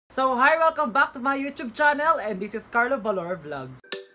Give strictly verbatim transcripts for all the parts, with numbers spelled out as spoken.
So hi, welcome back to my YouTube channel, and this is Carlo Valor Vlogs.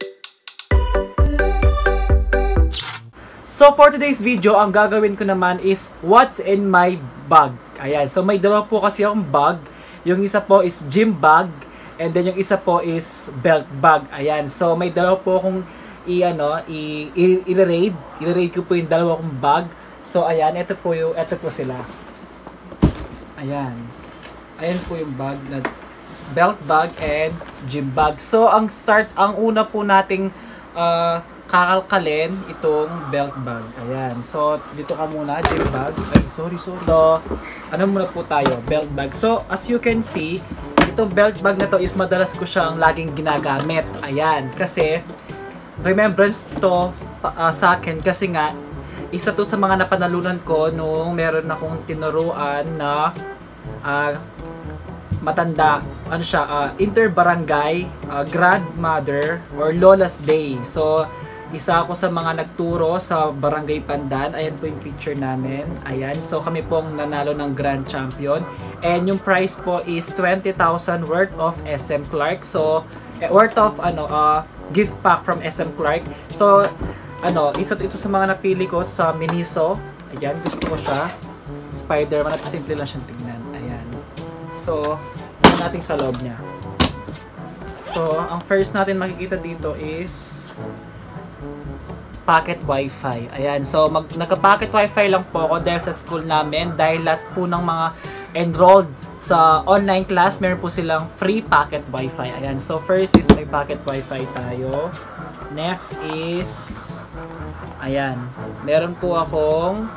So for today's video, ang gagawin ko naman is what's in my bag. Ayan, so may dalawa po kasi akong bag. Yung isa po is gym bag, and then yung isa po is belt bag. Ayan, so may dalawa po akong i-ano, i-raid. I-raid ko po yung dalawa kong bag. So ayan, ito po yung, ito po sila. Ayan. Ayan po yung bag na belt bag and gym bag. So, ang start, ang una po nating uh, kakalkalin itong belt bag. Ayan. So, dito ka muna, gym bag. Ay, sorry, sorry. So, ano muna po tayo? Belt bag. So, as you can see, itong belt bag na to is madalas ko siyang laging ginagamit. Ayan. Kasi, remembrance to uh, sa akin. Kasi nga, isa to sa mga napanalunan ko nung meron akong tinuruan na uh, matanda, ano siya, uh, inter-barangay uh, grandmother or Lola's Day. So, isa ako sa mga nagturo sa Barangay Pandan. Ayan po yung picture namin. Ayan. So, kami pong nanalo ng Grand Champion. And yung prize po is twenty thousand worth of S M Clark. So, eh, worth of ano, uh, gift pack from S M Clark. So, ano, isa ito sa mga napili ko sa Miniso. Ayan, gusto ko siya. Spider-Man at simple lang siyang tignan. Ayan. So, natin sa loob niya. So, ang first natin makikita dito is pocket wifi. Ayan. So, mag, nagka-pocket wifi lang po ako dahil sa school namin. Dahil lahat po ng mga enrolled sa online class, meron po silang free pocket wifi. Ayan. So, first is may pocket wifi tayo. Next is ayan. Meron po akong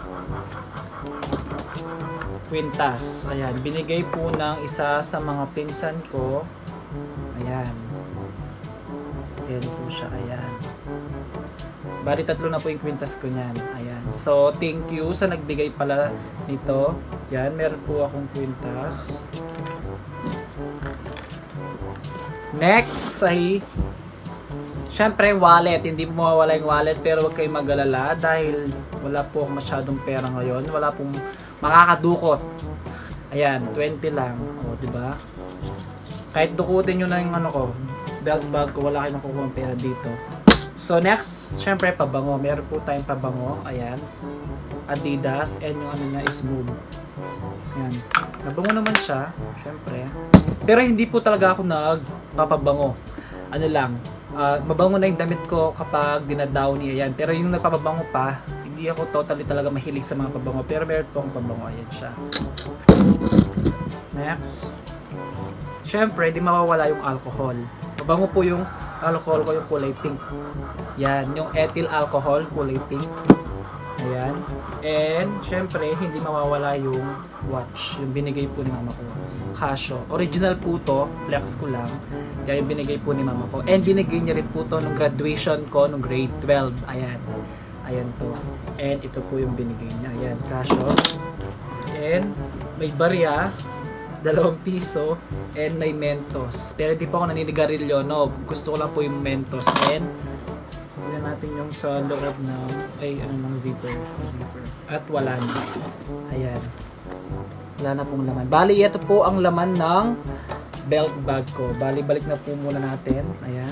kwintas. Ayan, binigay po ng isa sa mga pinsan ko. Ayan. Ayan po siya, ayan. Bali, tatlo na po yung kwintas ko niyan. Ayan. So, thank you sa nagbigay pala nito. Ayan, meron po akong kwintas. Next ay syempre, wallet. Hindi mo mawawala yung wallet, pero huwag kayong mag-alala dahil wala po akong masyadong pera ngayon. Wala pong makakadukot. Ayan, twenty lang. O, diba? Kahit dukutin nyo na yung ano ko, belt bag ko, wala kayong nakukuha ng pera dito. So, next, syempre, pabango. Meron po tayong pabango. Ayan. Adidas. And yung ano niya is Move. Ayan. Nabango naman siya. Syempre. Pero hindi po talaga ako nagpapabango. Ano lang. Uh, mabango na yung damit ko kapag dinadowny. Ayan. Pero yung nagpapabango pa, hindi ako totally talaga mahilig sa mga pabango, pero meron po akong pabango. Ayan siya. Next. Syempre, di mawawala yung alcohol. Pabango po yung alcohol ko, yung kulay pink. Yan, yung ethyl alcohol, kulay pink. Ayan. And, syempre, hindi mawawala yung watch. Yung binigay po ni mama ko. Casio. Original po to. Flex ko lang. Yan yung binigay po ni mama ko. And binigay niya rin po to nung graduation ko, nung grade twelve. Ayan. Ayan to. And ito po yung binigay niya. Ayan, Casio. And may barya, dalawang piso, and may Mentos. Pero di pa ako naninigarilyo, no? Gusto ko lang po yung Mentos. And tignan natin yung sa loob ng, ay, ano ng zipper. At wala na. Ayan. Wala na pong laman. Bali, ito po ang laman ng belt bag ko. Bali, balik na po muna natin. Ayan.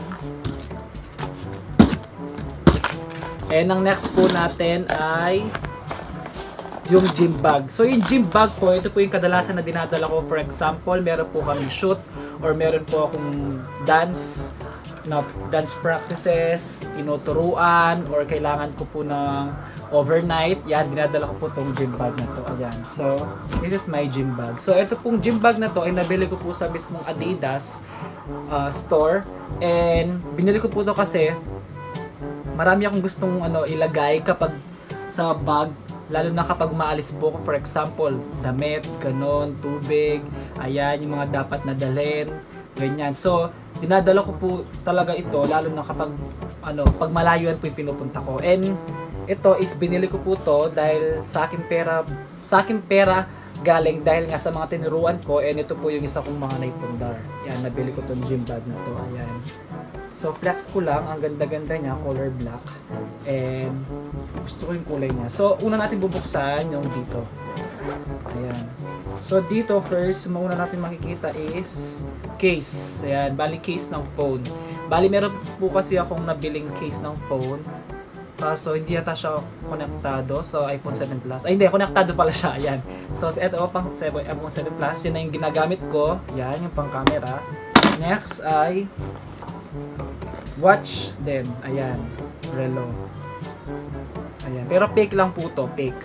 And ang next po natin ay yung gym bag. So yung gym bag po, ito po yung kadalasan na dinadala ko. For example, meron po kami shoot or meron po akong dance na dance practices, tinuturuan or kailangan ko po ng overnight. Yan, dinadala ko po tong gym bag na to. Ayan. So, this is my gym bag. So ito pong gym bag na to ay nabili ko po sa mismong Adidas uh, store. And binili ko po to kasi marami akong gustong ano ilagay kapag sa bag, lalo na kapag maalis po ko, for example, damit, ganon, tubig, ayan, yung mga dapat na dalhin, ganyan. So, dinadala ko po talaga ito, lalo na kapag ano, pag malayuan po yung pinupunta ko. And ito is binili ko po to dahil sa akin pera, sa akin pera galing dahil nga sa mga tinuruan ko. And ito po yung isa kong mga naipundar. Yan, nabili ko tong gym bag na to, ayan. So, flex ko lang. Ang ganda-ganda niya. Color black. And, gusto ko yung kulay niya. So, una natin bubuksan yung dito. Ayan. So dito first, yung una natin makikita is case. Ayan, bali case ng phone. Bali meron po kasi akong nabiling case ng phone. Kaso hindi yata siya konektado. So iPhone seven Plus. Ay hindi, konektado pala siya. Ayan. So ito pang iPhone seven Plus. Yun na yung ginagamit ko. Yan, yung pang camera. Next ay watch din. Ayan. Relo. Ayan. Pero fake lang po to. Fake.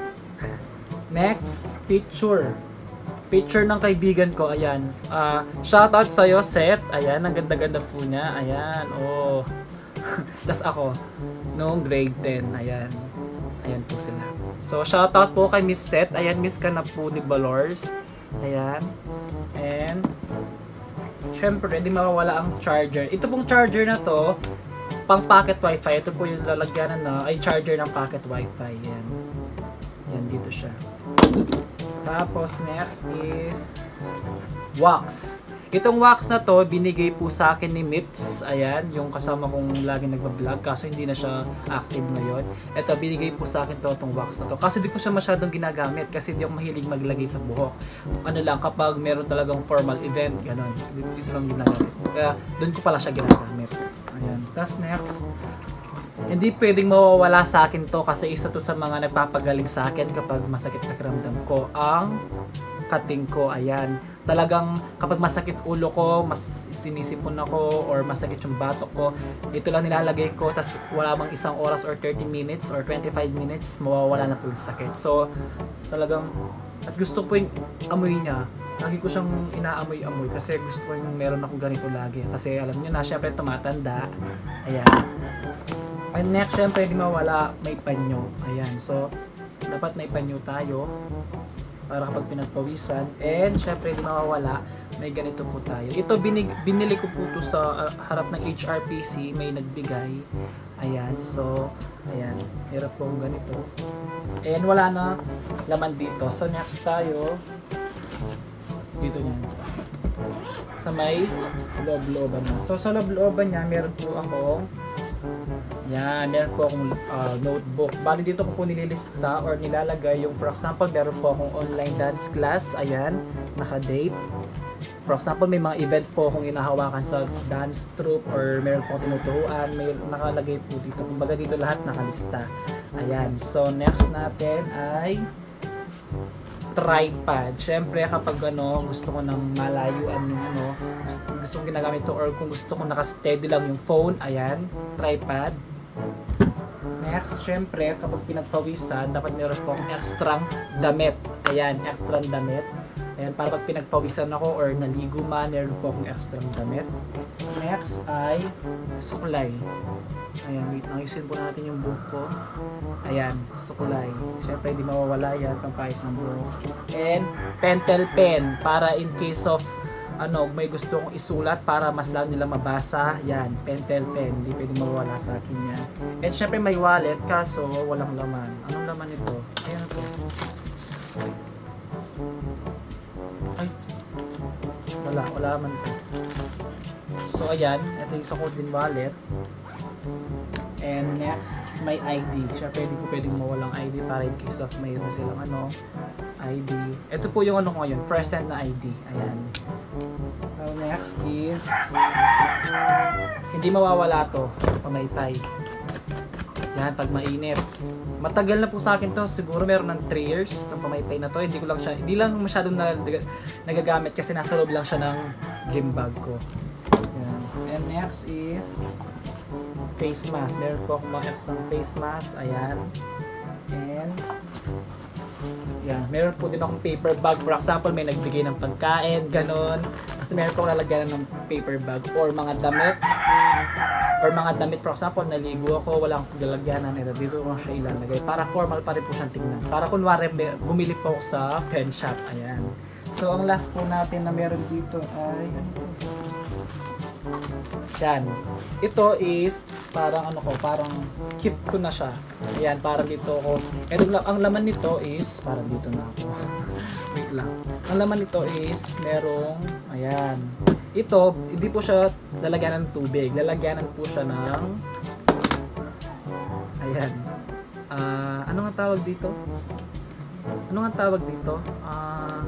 Next, picture. Picture ng kaibigan ko. Ayan. Uh, shoutout sa'yo, Seth. Ayan. Ang ganda-ganda po niya. Ayan. Oh. Tas ako. Noong grade ten. Ayan. Ayan po sila. So, shoutout po kay Miss Seth. Ayan, miss ka na po ni Balors. Ayan. And, syempre, di mawawala ang charger. Ito pong charger na to, pang pocket wifi. Ito po yung lalagyanan na, ay charger ng pocket wifi. Ayan. Ayan, dito siya. Tapos next is wax. Itong wax na to, binigay po sa akin ni Mitz. Ayan, yung kasama kong laging nagpa-vlog. Kaso hindi na siya active ngayon. Ito, binigay po sa akin to, itong wax na to. Kasi di ko siya masyadong ginagamit. Kasi di ako mahilig maglagay sa buhok. Ano lang, kapag meron talagang formal event, gano'n. Dito lang ginagamit. Kaya, doon ko pala siya ginagamit. Ayan. Tapos next, hindi pwedeng mawawala sa akin to kasi isa to sa mga nagpapagaling sa akin kapag masakit pakiramdam ko, ang cutting ko. Ayan, talagang kapag masakit ulo ko, mas sinisipon ako or masakit yung batok ko, ito lang nilalagay ko, tas wala bang isang oras or thirty minutes or twenty-five minutes, mawawala na po yung sakit. So talagang, at gusto ko yung amoy niya. Lagi ko siyang inaamoy-amoy kasi gusto ko yung meron ako ganito lagi. Kasi alam niyo na, syempre tumatanda. Ayan. And next, syempre, di mawala, may panyo. Ayan. So, dapat may panyo tayo para kapag pinagpawisan. And, syempre, di mawawala, may ganito po tayo. Ito, binig, binili ko po ito sa uh, harap ng H R P C. May nagbigay. Ayan. So, ayan. Hirap po ganito. And, wala na laman dito. So, next tayo. Dito niyan. Sa may loob-looban niya. So, sa loob-looban niya, meron po akong yan, meron po akong uh, notebook. Bali dito ko po nililista or nilalagay yung, for example, meron po akong online dance class. Ayan, naka-date. For example, may mga event po akong inahawakan sa dance troupe or meron po akong tinuturuan. May nakalagay po dito. Kumbaga dito lahat nakalista. Ayan, so next natin ay tripod. Syempre kapag ano, gusto ko ng malayuan yung ano, gusto, gusto kong ginagamit to or kung gusto ko naka-steady lang yung phone, ayan, tripod. Next, syempre kapag pinagpawisan, dapat meron po akong extrang damit. Ayan, extrang damit. Ayan, para pag pinagpawisan ako or naligo man, meron po akong extrang damit. Next ay suklay. Ayan, wait, ayusin po natin yung buhok ko. Ayan, sukulay. Siyempre, hindi mawawala yan pang pahis ng buhok. And, pentel pen. Para in case of, ano, may gusto kong isulat para mas lang nila mabasa. Yan, pentel pen. Hindi pwedeng mawawala sa akin yan. And, siyempre, may wallet. Kaso, walang laman. Anong laman ito? Ayan ito. Ay. Wala, wala naman ito. So, ayan. Ito yung sa Codin wallet. And next, may I D. Siyempre, hindi ko pwedeng mawalang I D para in case of mayroon silang ano, I D. Ito po yung ano ko ngayon, present na I D. Ayan. So next is, hindi mawawala to, pamaypay. Yan, pag mainit. Matagal na po sa akin to, siguro meron ng three years itong pamaypay na to. Hindi ko lang siya, hindi lang masyadong nagagamit kasi nasa loob lang siya ng gym bag ko. Yan. And next is face mask. Meron po akong mga extra face mask. Ayan. And yan. Meron po din akong paper bag. For example, may nagbigay ng pagkain. Ganon. Kasi meron po akong lalagyan ng paper bag. Or mga damit. Or mga damit. For example, naligo ako. Walang lalagyanan. Dito ko siya ilalagay. Para formal pa rin po siyang tingnan. Para kunwari, bumili po ako sa pen shop. Ayan. So, ang last po natin na meron dito ay ano po? Yan. Ito is parang ano ko, parang keep ko na siya. Ayan, parang dito ko. Ito, ang laman nito is parang dito na ako. Wait lang. Ang laman nito is merong ayan. Ito, hindi po siya lalagyan ng tubig. Lalagyanan po siya ng ayan. Ah, uh, ano nga tawag dito? ano nga tawag dito? Ah,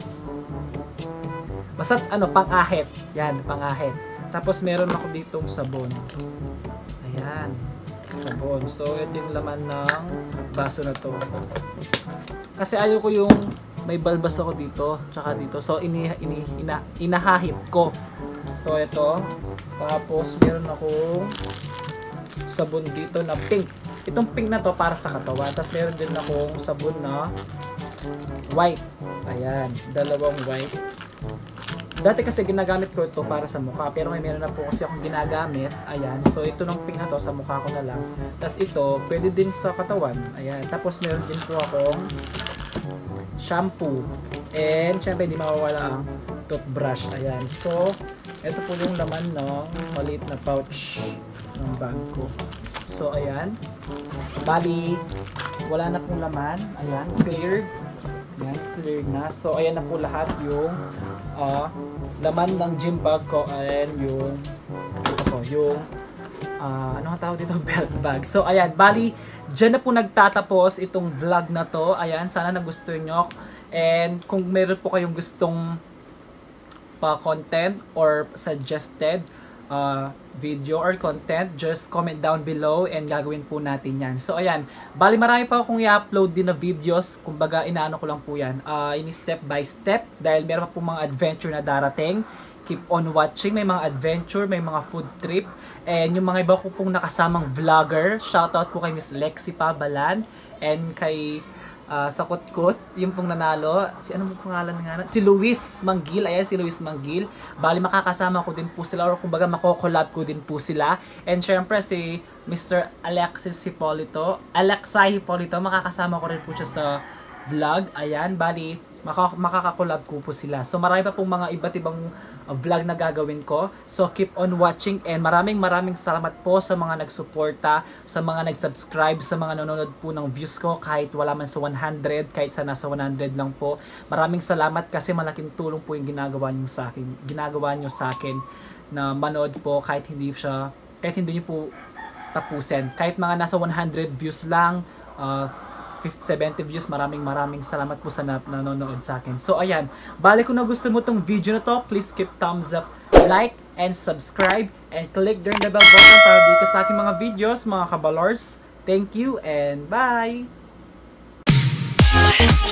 basta ano, pang-ahit. Yan, pang-ahit. Tapos meron ako ditong sabon. Ayan, sabon. So, ito yung laman ng baso na to. Kasi ayoko yung may balbas ako dito, tsaka dito. So, ini, ini, ina, inahahit ko. So, ito. Tapos, meron akong sabon dito na pink. Itong pink na to para sa katawan. Tapos, meron din akong sabon na white. Ayan, dalawang white. Dati kasi ginagamit ko ito para sa mukha, pero may meron na po kasi akong ginagamit. Ayan, so ito nung pink na to, sa mukha ko na lang. Tapos ito, pwede din sa katawan. Ayan, tapos meron din po akong shampoo. And syempre, hindi mawawala ang toothbrush. Ayan, so ito po yung laman ng maliit na pouch ng bag ko. So ayan, bali, wala na pong laman. Ayan, cleared. Ayan, cleared na. So ayan na po lahat yung uh, laman ng gym bag ko and yung ito po, yung uh, ano nga tawag dito, belt bag. So ayan, bali, dyan na po nagtatapos itong vlog na to. Ayan, sana nagustuhan nyo. And kung meron po kayong gustong pa content or suggested uh, video or content, just comment down below and gagawin po natin yan. So ayan, bali marami pa akong i-upload din na videos, kumbaga inaano ko lang po yan, uh, in step by step, dahil meron pa po mga adventure na darating. Keep on watching, may mga adventure, may mga food trip, and yung mga iba ko pong nakasamang vlogger, shoutout po kay Miss Lexi Pabalan and kay Uh, sa Kutkut, yung pong nanalo, si ano mo pangalan nga, si Luis Manggil. Ayan, si Luis Manggil. Bali, makakasama ko din po sila, or kumbaga mako-collab ko din po sila. And syempre si Mister Alexis Hipolito, Alexai Hipolito, makakasama ko rin po siya sa vlog. Ayan, bali, maka makakakolab ko po sila. So marami pa pong mga iba't ibang uh, vlog na gagawin ko. So keep on watching, and maraming maraming salamat po sa mga nagsuporta, sa mga nag-subscribe, sa mga nanonood po ng views ko kahit wala man sa one hundred, kahit sa nasa one hundred lang po. Maraming salamat kasi malaking tulong po yung ginagawa niyo sa akin. Ginagawa niyo sa akin na manood po kahit hindi siya, kahit hindi niyo po tapusin. Kahit mga nasa one hundred views lang, uh, fifty, seventy views, maraming maraming salamat po sa na nanonood sa akin. So ayan, bali kung nagustuhan mo tong video na to, please keep thumbs up, like, and subscribe, and click during the bell button para di ka sa aking mga videos, mga kabalords. Thank you and bye!